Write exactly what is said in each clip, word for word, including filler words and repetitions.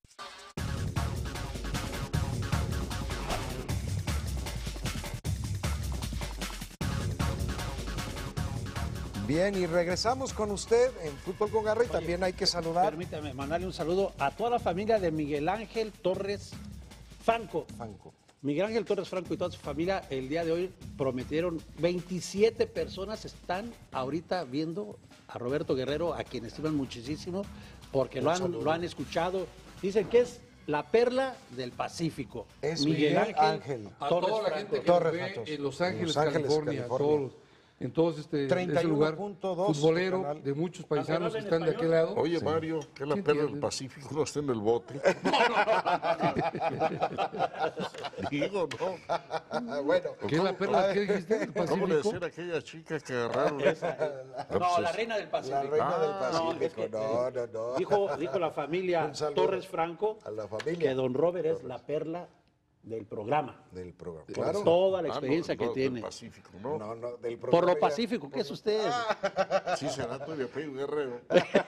Bien, y regresamos con usted en Fútbol con Garra y Oye, también hay que saludar. Permítame mandarle un saludo a toda la familia de Miguel Ángel Torres Franco. Franco. Miguel Ángel Torres Franco y toda su familia el día de hoy prometieron, veintisiete personas están ahorita viendo a Roberto Guerrero, a quien estiman muchísimo, porque lo han, lo han escuchado. Dicen que es la perla del Pacífico. Es Miguel, Miguel Ángel, Ángel A Torres toda la Franco. gente que Torres nos ve Franco. en Los Ángeles, Los Ángeles, California, California. todos, en todo este, ese lugar futbolero canal. de muchos Aunque no paisanos hablen que están de español. aquel lado. Oye, Mario, que la Sí, perla del entienden. Pacífico no está en el bote. Digo, ¿no? Bueno, ¿Qué es la perla? ¿Qué dijiste? ¿El ¿Cómo le Pacífico? decían a aquella chica que agarraron? No, la reina del Pacífico. la reina del No, Pacífico, es que, no, no, no. Dijo, dijo la familia Un saludo Torres Franco a la familia que don Robert es la perla del programa. Del programa. Por Claro. toda la Ah, no, experiencia no, que del tiene. Pacífico, ¿no? No, no, del Por programa lo ya- pacífico, ¿qué es usted? Sí, será tu de apellido Guerrero.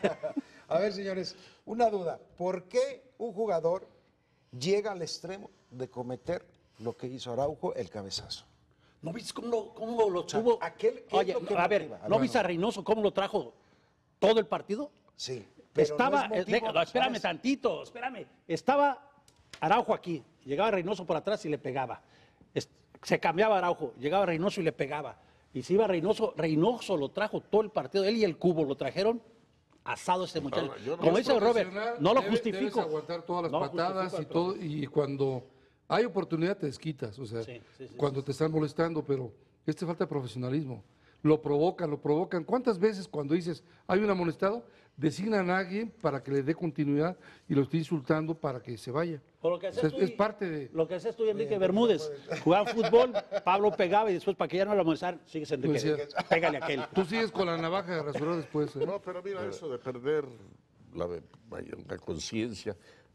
A ver, señores, una duda. ¿Por qué un jugador llega al extremo de cometer lo que hizo Araujo, el cabezazo? ¿No viste cómo lo, cómo lo sea, tuvo? aquel- ¿qué es Oye, lo que a ver, motiva? A ¿no ver, viste a no. Reynoso cómo lo trajo todo el partido? Sí. pero Estaba, no es eh, motivo, deja- no, espérame ¿sabes? tantito, espérame. Estaba Araujo aquí, llegaba Reynoso por atrás y le pegaba. Es- se cambiaba Araujo, llegaba Reynoso y le pegaba. Y si iba Reynoso, Reynoso lo trajo todo el partido, él y el Cubo lo trajeron asado este muchacho. Ahora, yo no- Como Es dice Robert, profesional, no lo debe- justifico. Debes aguantar todas las No lo patadas justifico y al todo, y cuando hay oportunidad te desquitas, o sea, Sí, sí, sí, cuando sí, te están molestando, pero este falta de profesionalismo. Lo provocan, lo provocan. ¿Cuántas veces cuando dices hay un amonestado, designan a alguien para que le dé continuidad y lo esté insultando para que se vaya? Por lo que O haces sea, tú es y- parte de... Lo que haces tú y Enrique Bermúdez. Jugaba fútbol, Pablo pegaba y después para que ya no lo amonestaran, sigues Enrique. Pues sí. Pégale a aquel. Tú sigues con la navaja de rasurar después. ¿eh? No, pero mira, eso de perder la, vaya, la conciencia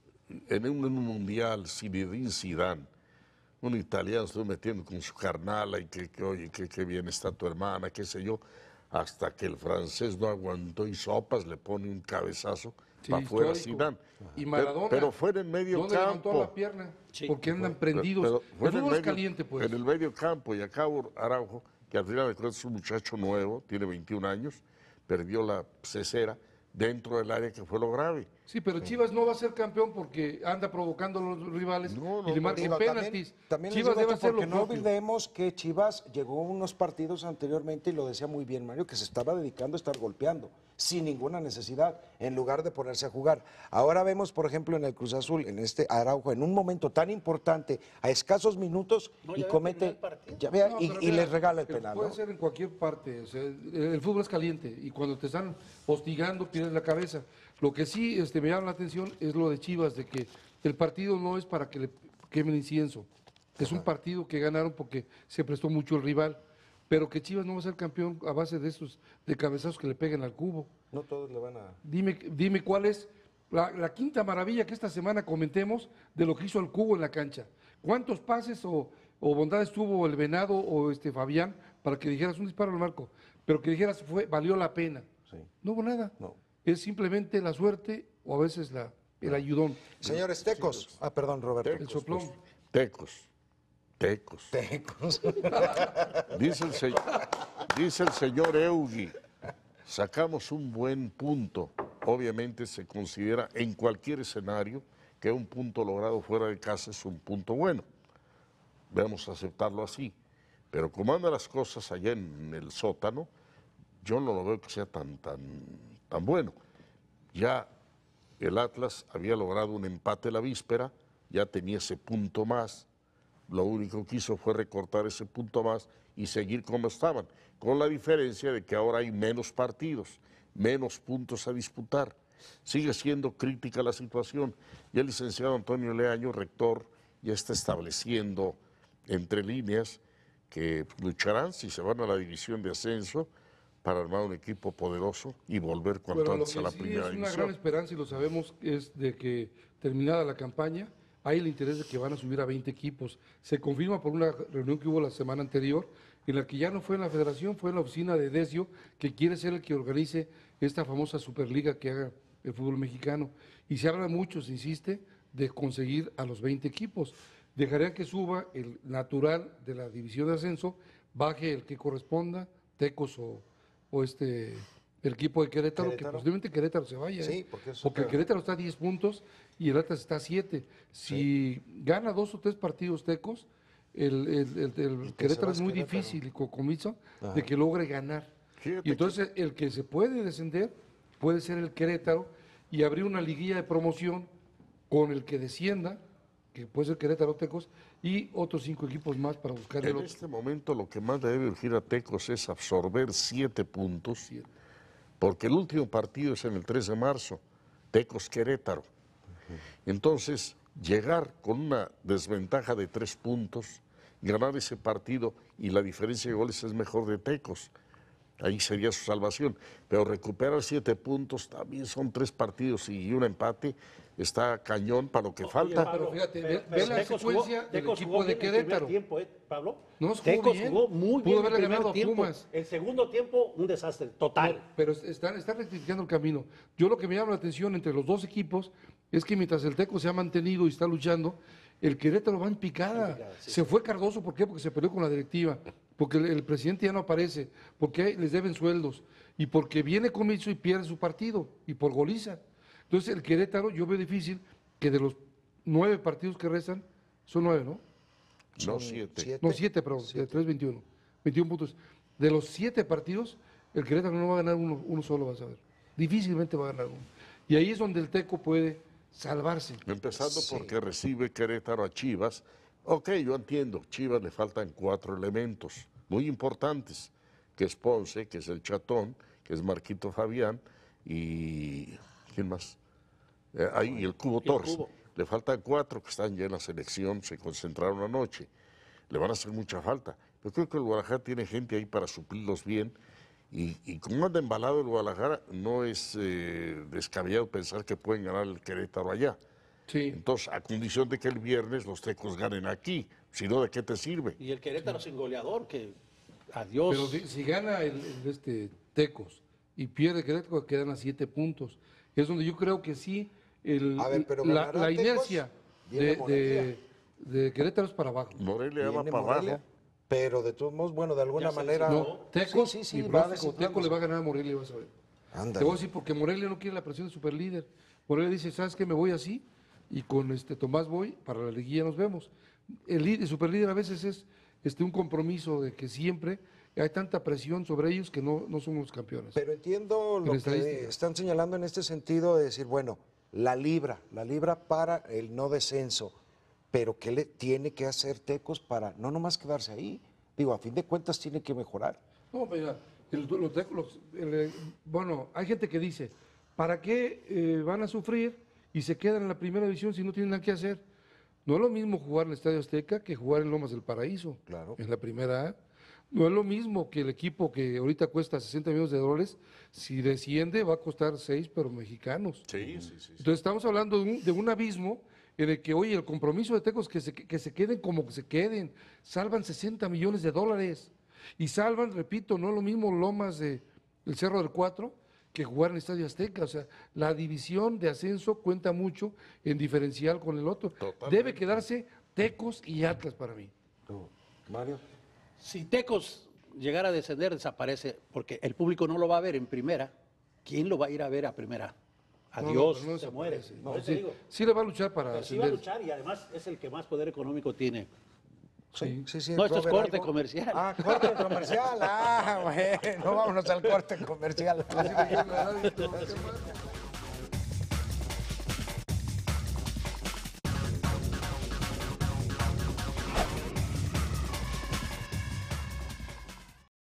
en un, en un mundial, Zinedine Zidane, un italiano estuvo metiendo con su carnala y que, que oye, que, que bien está tu hermana, qué sé yo, hasta que el francés no aguantó y sopas le pone un cabezazo Sí, para afuera a histórico. Zidane. Y Pero- Maradona. Pero, fue en el medio ¿Dónde levantó campo. la pierna? Sí. Porque andan Pero- prendidos. pero fue el en el fútbol es medio- caliente, pues. En el medio campo, y acá Araujo, que al final de cuentas es un muchacho nuevo, tiene veintiún años, perdió la cesera dentro del área, que fue lo grave. Sí, pero Chivas no va a ser campeón porque anda provocando a los rivales No, no, y le no, marcan Digo, penaltis. También, también les Chivas digo debe esto hacer lo porque no propio. olvidemos que Chivas llegó a unos partidos anteriormente, y lo decía muy bien Mario, que se estaba dedicando a estar golpeando, sin ninguna necesidad, en lugar de ponerse a jugar. Ahora vemos, por ejemplo, en el Cruz Azul, en este Araujo, en un momento tan importante, a escasos minutos, No, ya y había comete, terminado el partido. ya vea, No, y, pero y mira, les regala el pero penal, Puede ¿no? ser en cualquier parte. O sea, el, el fútbol es caliente y cuando te están hostigando pierdes la cabeza. Lo que sí este, me llama la atención es lo de Chivas, de que el partido no es para que le quemen incienso. Es un partido que ganaron porque se prestó mucho el rival. Pero que Chivas no va a ser campeón a base de esos de cabezazos que le peguen al cubo. No todos le van a... Dime, dime cuál es la, la quinta maravilla que esta semana comentemos de lo que hizo el cubo en la cancha. ¿Cuántos pases o, o bondades tuvo el Venado o este Fabián para que dijeras un disparo al marco? Pero que dijeras fue valió la pena. Sí. No hubo nada. No. Es simplemente la suerte o a veces la, el ayudón. Señores, Tecos. Ah, perdón, Roberto. El soplón. Tecos, tecos. Tecos. Dice el, se- dice el señor Eugui, sacamos un buen punto. Obviamente se considera en cualquier escenario que un punto logrado fuera de casa es un punto bueno. Vamos a aceptarlo así. Pero como andan las cosas allá en el sótano, yo no lo veo que sea tan, tan, tan bueno. Ya el Atlas había logrado un empate la víspera, ya tenía ese punto más. Lo único que hizo fue recortar ese punto más y seguir como estaban, con la diferencia de que ahora hay menos partidos, menos puntos a disputar. Sigue siendo crítica la situación y el licenciado Antonio Leaño, rector, ya está estableciendo entre líneas que lucharán si se van a la división de ascenso para armar un equipo poderoso y volver cuanto Bueno, lo antes a que la sí primera es una división. gran esperanza y lo sabemos es de que terminada la campaña hay el interés de que van a subir a veinte equipos. Se confirma por una reunión que hubo la semana anterior en la que ya no fue en la federación, fue en la oficina de Decio, que quiere ser el que organice esta famosa Superliga que haga el fútbol mexicano. Y se habla mucho, se insiste, de conseguir a los veinte equipos. Dejarían que suba el natural de la división de ascenso, baje el que corresponda, Tecos o, o este el equipo de Querétaro, Querétaro. que posiblemente Querétaro se vaya. Sí, ¿eh? porque eso porque el está- Querétaro está a diez puntos y el Atlas está a siete. Si gana dos o tres partidos Tecos, el, el- el- el que se Querétaro va es es muy Querétaro. difícil y con comiso Ajá. de que logre ganar. Fíjate Y entonces el que se puede descender puede ser el Querétaro y abrir una liguilla de promoción con el que descienda, que puede ser Querétaro Tecos, y otros cinco equipos más para buscar el En otro. este momento lo que más le debe urgir a Tecos es absorber siete puntos, porque el último partido es en el tres de marzo, Tecos Querétaro. Entonces, llegar con una desventaja de tres puntos, ganar ese partido y la diferencia de goles es mejor de Tecos. Ahí sería su salvación. Pero recuperar siete puntos también son tres partidos y un empate. Está cañón para lo que falta. Pablo, Pero fíjate, ve- pero- ve pero la Tecos secuencia jugó- del Tecos equipo jugó de bien el primer Querétaro. tiempo, ¿eh, Pablo? No, jugó Tecos bien. jugó muy Pudo bien el haberle primer ganado a tiempo. Pumas. El segundo tiempo, un desastre total. No, pero están, están rectificando el camino. Yo lo que me llama la atención entre los dos equipos es que mientras el Teco se ha mantenido y está luchando, el Querétaro va en picada. En picada, sí, se fue Cardoso, ¿por qué? Porque se peleó con la directiva, porque el, el presidente ya no aparece, porque les deben sueldos y porque viene Comiso y pierde su partido y por goliza. Entonces el Querétaro yo veo difícil que de los nueve partidos que restan, son nueve, ¿no? No siete. siete. No, siete, perdón, de tres, veintiuno. veintiún puntos. De los siete partidos, el Querétaro no va a ganar uno, uno solo, vas a ver. Difícilmente va a ganar uno. Y ahí es donde el Teco puede salvarse. Empezando Sí. porque recibe Querétaro a Chivas. Ok, yo entiendo, Chivas le faltan cuatro elementos muy importantes, que es Ponce, que es el Chatón, que es Marquito Fabián y ¿quién más? Eh, ahí el Cubo Y el Torres. Cubo. Le faltan cuatro que están ya en la selección, se concentraron anoche. Le van a hacer mucha falta. Yo creo que el Guadalajara tiene gente ahí para suplirlos bien. Y, y como anda embalado el Guadalajara, no es eh, descabellado pensar que pueden ganar el Querétaro allá. Sí. Entonces, a condición de que el viernes los Tecos ganen aquí. Si no, ¿de qué te sirve? Y el Querétaro sin goleador, que adiós. Pero si, si gana el, el este Tecos y pierde Querétaro, quedan a siete puntos. Es donde yo creo que sí, el, A ver, pero la, ganará la Tecos, inercia viene de, Morelia. de, de Querétaro es para abajo. Morelia va Viene para Morelia, abajo. pero de todos modos, bueno, de alguna Ya se manera. No, Tecos, sí, sí, sí, mi va pronóstico, desinflándose. Teco le va a ganar a Morelia, vas a ver. Ándale. Te voy a decir porque Morelia no quiere la presión de superlíder. Morelia dice, ¿sabes qué? Me voy así y con este Tomás voy, para la liguilla nos vemos. El, líder- el superlíder a veces es este, un compromiso de que siempre hay tanta presión sobre ellos que no, no somos campeones. Pero entiendo lo estadística. que están señalando en este sentido de decir, bueno, la libra, la libra para el no descenso, pero ¿qué le tiene que hacer Tecos para no nomás quedarse ahí? Digo, a fin de cuentas tiene que mejorar. No, mira, el- los Tecos, los- el, eh, bueno, hay gente que dice, ¿para qué eh, van a sufrir y se quedan en la primera división si no tienen nada que hacer? No es lo mismo jugar en el Estadio Azteca que jugar en Lomas del Paraíso, Claro. en la primera A. No es lo mismo que el equipo que ahorita cuesta sesenta millones de dólares, si desciende va a costar seis, pero mexicanos. Sí, sí, sí. Entonces estamos hablando de un, de un abismo en el que, oye, el compromiso de Tecos que se, que se queden como que se queden, salvan sesenta millones de dólares y salvan, repito, no es lo mismo Lomas de el Cerro del Cuatro que jugar en el Estadio Azteca, o sea, la división de ascenso cuenta mucho en diferencial con el otro. Totalmente. Debe quedarse Tecos y Atlas para mí. Tú, Mario. Si Tecos llegara a descender, desaparece, porque el público no lo va a ver en primera. ¿Quién lo va a ir a ver a primera? No, no, Adiós, pero no se muere. desaparece. Por No, eso sí, digo, sí le va a luchar para pero sí va a ascender. luchar y además es el que más poder económico tiene. Sí, sí, sí. No, esto entró es a ver corte algo. comercial. Ah, corte comercial. Ah, bueno, vámonos al corte comercial. Así me quiero la radio y todo, qué mal.